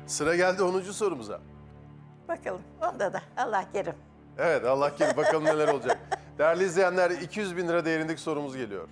Sıra geldi 10. sorumuza. Bakalım onda da Allah kerim. Evet, Allah kerim, bakalım neler olacak. Değerli izleyenler, 200 bin lira değerindeki sorumuz geliyor.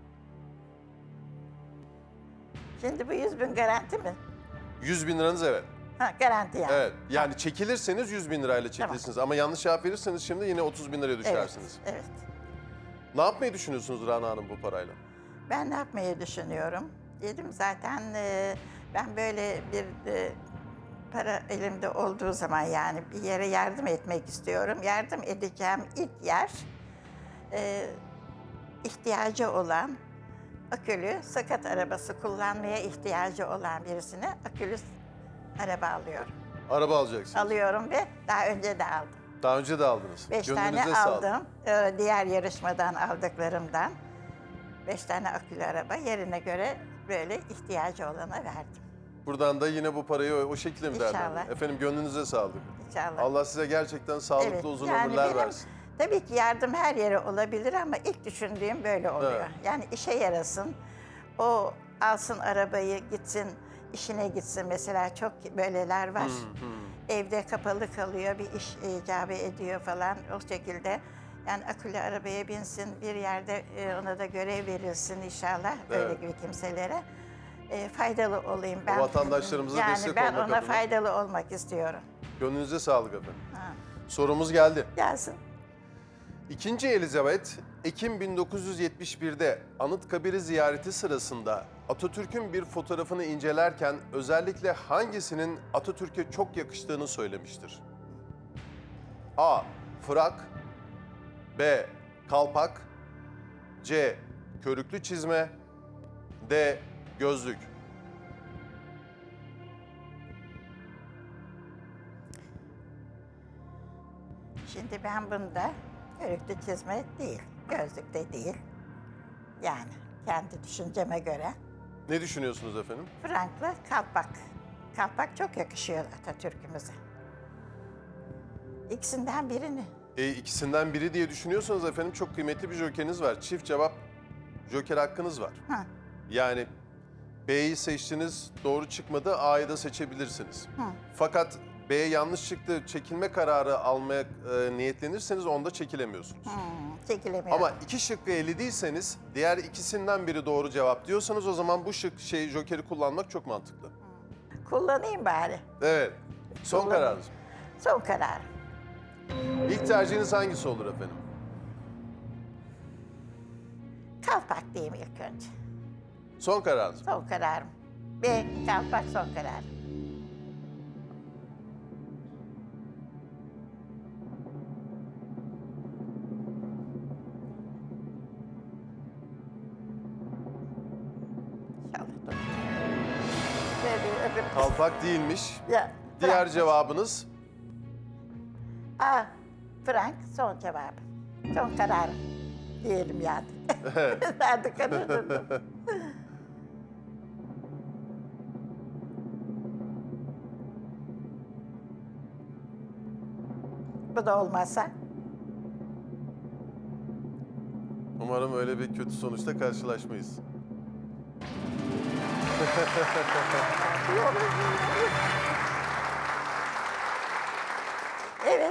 Şimdi bu 100 bin garanti mi? 100 bin liranız evet. Ha, garanti yani. Evet, yani çekilirseniz 100 bin lirayla çekilirsiniz. Ama yanlış cevap verirseniz şimdi yine 30 bin liraya düşersiniz. Evet, evet. Ne yapmayı düşünüyorsunuz Rana Hanım bu parayla? Ben ne yapmayı düşünüyorum? Dedim zaten ben böyle bir para elimde olduğu zaman yani bir yere yardım etmek istiyorum. Yardım edeceğim ilk yer ihtiyacı olan, akülü sakat arabası kullanmaya ihtiyacı olan birisine akülü araba alıyorum. Araba alacaksınız. Alıyorum ve daha önce de aldım. Daha önce de aldınız. 5 Gönlünüze tane sağlık. aldım. Diğer yarışmadan aldıklarımdan 5 tane akülü araba yerine göre böyle ihtiyacı olana verdim. Buradan da yine bu parayı o şekilde mi İnşallah. değerlendirin? Efendim gönlünüze sağlık. İnşallah. Allah size gerçekten sağlıklı Evet, uzun yani ömürler benim, versin. tabii ki yardım her yere olabilir ama ilk düşündüğüm böyle oluyor. Evet. Yani işe yarasın, o alsın arabayı gitsin, işine gitsin. Mesela çok böyleler var. Evde kapalı kalıyor, bir iş icabı ediyor falan o şekilde. Yani akülü arabaya binsin, bir yerde ona da görev verilsin inşallah öyle gibi kimselere. Faydalı olayım ben. vatandaşlarımıza destek ben olmak ona adına. faydalı olmak istiyorum. Gönlünüze sağlık efendim. Ha. Sorumuz geldi. Gelsin. İkinci Elizabeth, Ekim 1971'de Anıtkabir'i ziyareti sırasında Atatürk'ün bir fotoğrafını incelerken özellikle hangisinin Atatürk'e çok yakıştığını söylemiştir? A. Frak, B. Kalpak, C. Körüklü çizme, D. Gözlük. Şimdi ben bunda körüklü çizme değil, gözlük de değil. Yani kendi düşünceme göre. Ne düşünüyorsunuz efendim? Frank'la kalpak. Kalpak çok yakışıyor Atatürk'ümüze. İkisinden birini. İkisinden biri diye düşünüyorsanız efendim çok kıymetli bir jokeriniz var. Çift cevap joker hakkınız var. Ha. Yani B'yi seçtiniz, doğru çıkmadı, A'yı da seçebilirsiniz. Fakat B yanlış çıktı, çekilme kararı almaya niyetlenirseniz onda çekilemiyorsunuz. Çekilemiyor. Ama iki şıkkı elediyseniz, diğer ikisinden biri doğru cevap diyorsanız o zaman bu jokeri kullanmak çok mantıklı. Kullanayım bari. Evet, son Kullanayım. kararınız. Son kararım. İlk tercihiniz hangisi olur efendim? Kalpak diyeyim ilk önce. Son kararınız. Son kararım. B, kalpak son kararım. İnşallah doğru. Böyle öbür... Kalpak değilmiş. Ya, Diğer Frank. cevabınız? A, Frank son cevabım. Son kararım. Diyelim yani. Artık karıştırdım. Bu da olmazsa Umarım öyle bir kötü sonuçta karşılaşmayız. evet.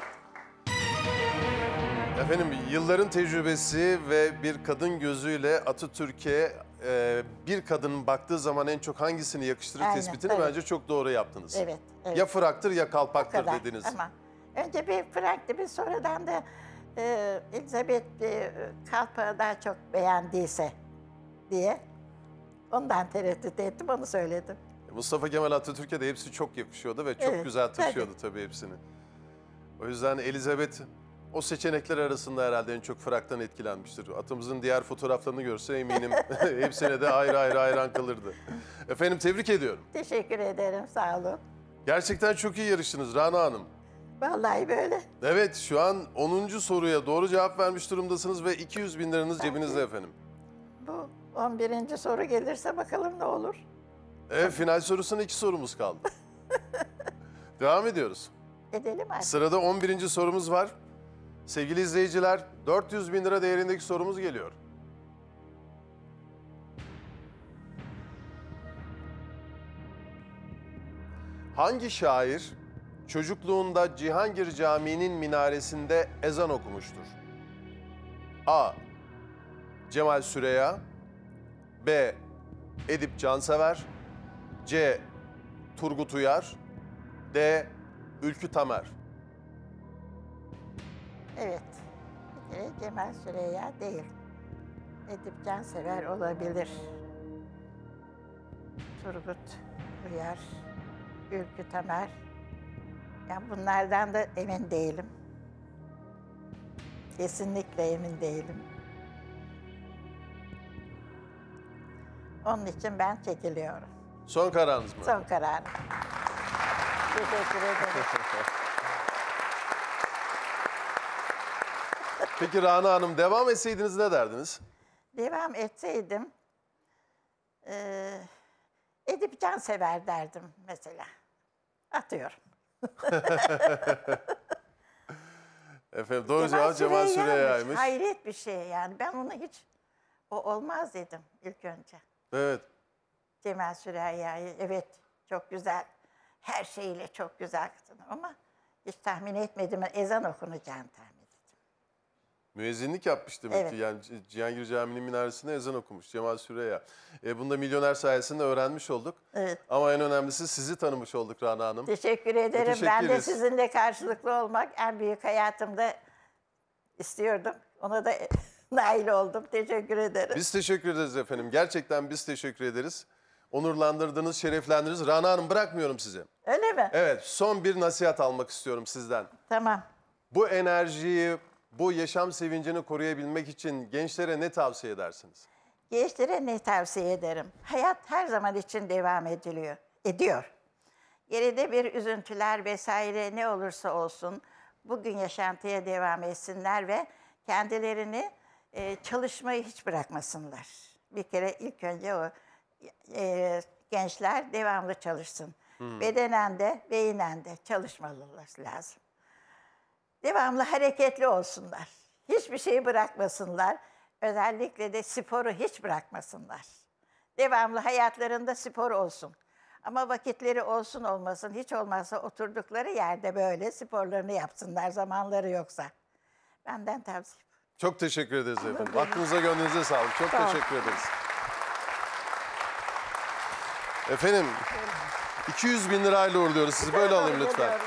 Efendim yılların tecrübesi ve bir kadın gözüyle Atatürk'e bir kadının baktığı zaman en çok hangisini yakıştırır Aynen, tespitini tabii. bence çok doğru yaptınız. Evet, evet. Ya fraktır ya O kalpaktır kadar. dediniz. Ama önce bir Frank'ti, bir sonradan da Elizabeth kalpağı daha çok beğendiyse diye ondan tereddüt ettim, onu söyledim. Mustafa Kemal Atatürk'e de hepsi çok yakışıyordu ve çok Evet, güzel taşıyordu tabii hepsini. O yüzden Elizabeth o seçenekler arasında herhalde en çok fraktan etkilenmiştir. Atamızın diğer fotoğraflarını görse eminim hepsine de ayrı ayrı hayran kalırdı. Efendim tebrik ediyorum. Teşekkür ederim, sağ olun. Gerçekten çok iyi yarıştınız Rana Hanım. Vallahi böyle. Evet şu an 10. soruya doğru cevap vermiş durumdasınız ve 200 bin liranız cebinizde efendim. Bu 11. soru gelirse bakalım ne olur. Evet final sorusuna 2 sorumuz kaldı. Devam ediyoruz. Edelim artık. Sırada 11. sorumuz var. Sevgili izleyiciler 400 bin lira değerindeki sorumuz geliyor. Hangi şair çocukluğunda Cihangir Camii'nin minaresinde ezan okumuştur? A. Cemal Süreya, B. Edip Cansever, C. Turgut Uyar, D. Ülkü Tamer. Evet. Bir kere Cemal Süreya değil. Edip Cansever olabilir. Turgut Uyar, Ülkü Tamer. Yani bunlardan da emin değilim. Kesinlikle emin değilim. Onun için ben çekiliyorum. Son kararınız mı? Son kararım. Teşekkür ederim. Peki Rana Hanım, devam etseydiniz ne derdiniz? Devam etseydim, Edip Cansever derdim mesela. Atıyorum. Efendim doğru cevap Cemal Süreya'ymış. Hayret bir şey yani. Ben onu hiç, o olmaz dedim ilk önce. Evet. Cemal Süreyya'yı, evet çok güzel, her şeyiyle çok güzel kızım ama hiç tahmin etmedim. Ezan okunacağını tahmin ettim. Müezzinlik yapmış demek Evet. ki. Yani Cihangir Camii'nin minaresinde ezan okumuş Cemal Süreyya. Bunu da Milyoner sayesinde öğrenmiş olduk. Evet. Ama en önemlisi sizi tanımış olduk Rana Hanım. Teşekkür ederim. Teşekkür Ben de ederiz. sizinle karşılıklı olmak en büyük hayatımda istiyordum. Ona da nail oldum. Teşekkür ederim. Biz teşekkür ederiz efendim. Gerçekten biz teşekkür ederiz. Onurlandırdınız, şereflendirdiniz. Rana Hanım, bırakmıyorum sizi. Öyle mi? Evet, son bir nasihat almak istiyorum sizden. Tamam. Bu enerjiyi, bu yaşam sevincini koruyabilmek için gençlere ne tavsiye edersiniz? Gençlere ne tavsiye ederim? Hayat her zaman için devam ediyor. Geride bir üzüntüler vesaire ne olursa olsun bugün yaşantıya devam etsinler ve kendilerini çalışmayı hiç bırakmasınlar. Bir kere ilk önce o gençler devamlı çalışsın. Bedenen de, beynen de çalışmalılar lazım. Devamlı hareketli olsunlar. Hiçbir şeyi bırakmasınlar. Özellikle de sporu hiç bırakmasınlar. Devamlı hayatlarında spor olsun. Ama vakitleri olsun olmasın, hiç olmazsa oturdukları yerde böyle sporlarını yapsınlar zamanları yoksa. Benden tavsiye. Çok teşekkür ederiz efendim. Aklınıza gönlünüze sağlık. Çok Sağ ol. teşekkür ederiz. Efendim 200 bin lirayla uğurluyoruz. Sizi böyle alayım lütfen.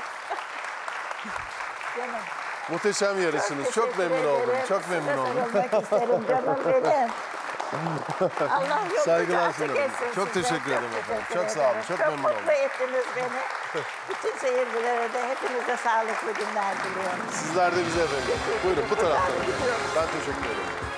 Canım. Muhteşem yarışsınız. Çok teşekkür memnun oldum. ederim. Çok memnun Size oldum. sarılmak isterim canım benim. Allah yolunuzu Saygılar açık sunarım. etsin Çok size. teşekkür ederim efendim. teşekkür Çok sağ olun. ederim. Çok memnun oldum. mutlu ettiniz beni. Bütün seyircilere de hepinize sağlıklı günler diliyorum. Sizler de bize efendim. Buyurun bu taraftan. Ben teşekkür ederim.